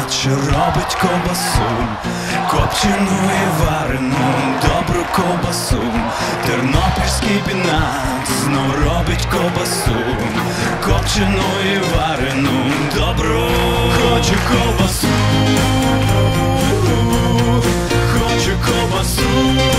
що робить ковбасу, копчену і варену, добру ковбасу. Тернопільський пінат знов робить ковбасу, копчену і варену, добру. Хочу ковбасу, хочу ковбасу.